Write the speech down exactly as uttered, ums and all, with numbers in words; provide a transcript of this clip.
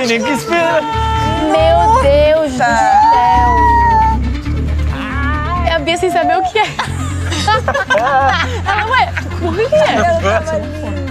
nem que espera. Meu Deus do céu. É a Bia sem saber o que é. Ela, ué, por que é? Ela tava linda.